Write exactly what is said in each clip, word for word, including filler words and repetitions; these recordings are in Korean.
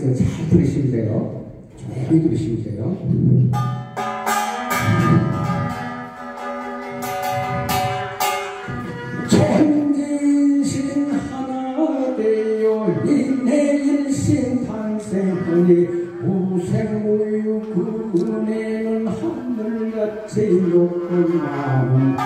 있어요. 잘 들으시면 돼요. 조용히 들으시면 돼요. 천진신 하나 되어 인내 일신 탄생하니 우생우유 그 은혜는 하늘같이 높은 마음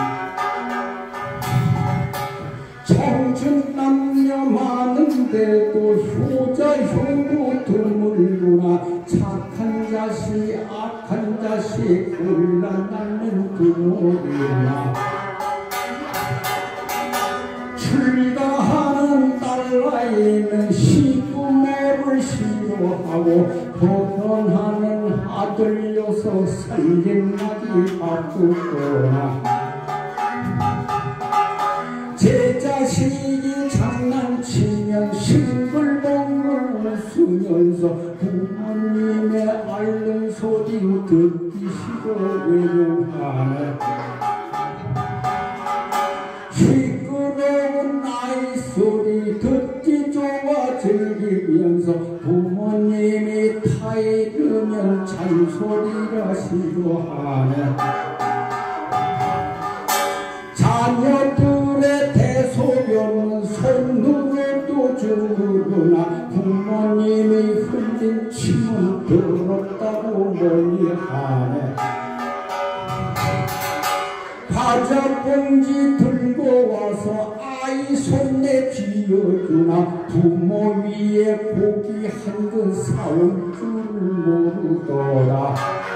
청춘 남녀 많은데도 효자 효부 드물구나 착한 자식 악한 자식 골라나는 부모이나 출가하는 딸아이는 시부모를 싫어하고 결혼하는 아들 녀석 살림나기 바쁘거나 제 자식이 장난치면 싱글벙글 웃으면서 부모님의 앓는 소리 듣기 싫어 외면하네 시끄러운 아이 소리 듣기 좋아 즐기면서 부모님이 타이르면 잔소리가 싫어하네 자녀들의 대소변은 손으로도 주구나 부모님이 흘린 침은 더럽다고 멀리하네 과자 봉지 들고 와서 아이 손에 쥐어주나 부모 위에 고기 한 근 사올 줄 모르더라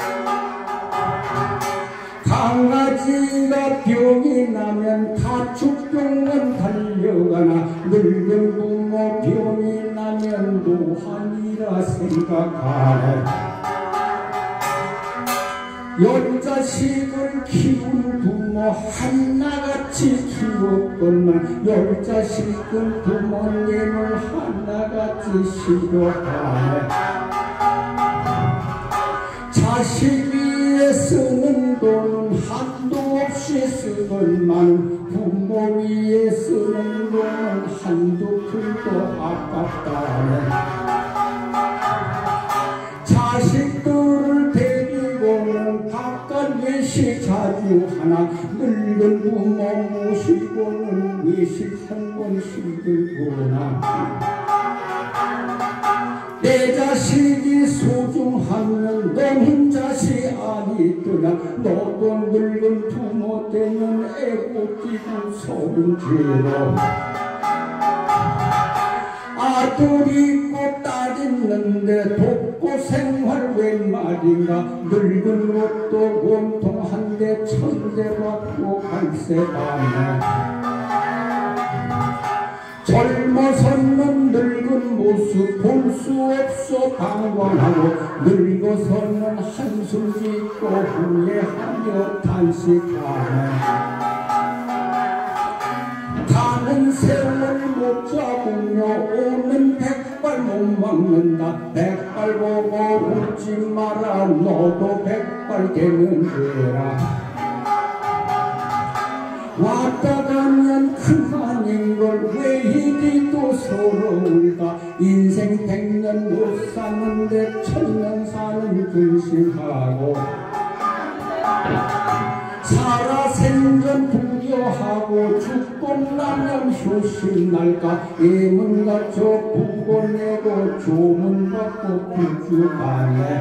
강아지가 병이 나면 가축병원 달려가나 늙은 부모 병이 나면 노환이라 생각하네 열 자식을 키운 부모 하나같이 키웠건만 열 자식은 부모님을 하나같이 싫어하네 자식 위에 쓰는 돈은 한도 없이 쓰건만 부모 위에 쓰는 돈은 한두 푼도 아깝다네 자식들을 데리고는 바깥 외식 자주 하나 늙은 부모 모시고는 외식 한 번씩 들고나 내 자식이 소중하면 너는 자식 아니더라 너도 늙은 부모 되면 애꿎기고 소름지러 아들 있고 딸 있는데 돕고 생활 웬 말인가 늙은 것도 온통 한데 천대 받고 갈세가네 젊어서는 늙은 모습 볼 수 없어 방관하고 늙어서는 한숨 짓고 후회하며 탄식하네 가는 세월 못 잡으며 오는 백발 못 막는다 백발 보고 웃지 마라 너도 백발 되는 거라 왔다 가면 그만인걸 왜 이리도 서러울까 인생 백년 못 사는데 천년 사는 근심하고 살아 생전 두려하고 죽고 나면 효심날까 예문 갖춰 부고 내고 조문 받고 불주하네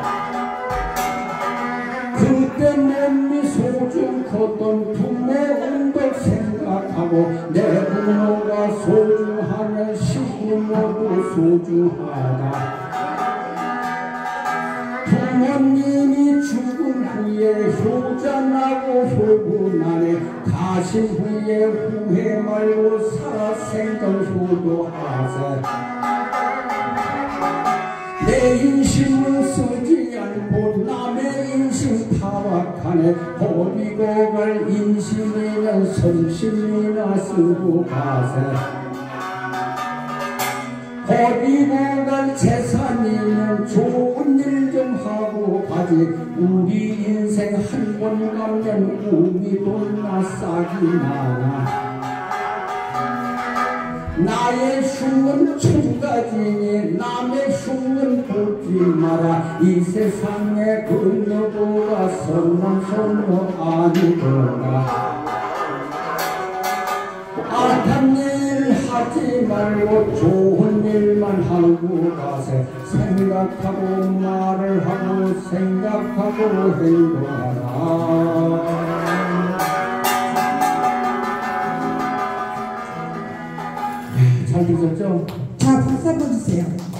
그때 몸이 소중하던 부모 운덕 생각하고 내 부모가 소중하면 시부모도 소중하다 부모님이 죽은 후에 효자나고 효부나네 가신 후에 후회 말고 살아 생전 효도하세 내 인심은 쓰지 않고 남의 인심 타박하네 버리고 갈 인심이면 선심이나 쓰고 가세 버리고 갈 재산이면 좋은 일 좀 하고 가지 우리 인생 한 번 가면 우리 돈나 싹이 나나 나의 흉은 천가지니 남의 흉은 보지 마라. 이 세상에 건너보아 선남 선녀 아니더라. 악한 일 하지 말고 좋은 일만 하고 가세. 생각하고 말을 하고 생각하고 행동하라. 잘 들으셨죠? 자, 박수 한번 주세요.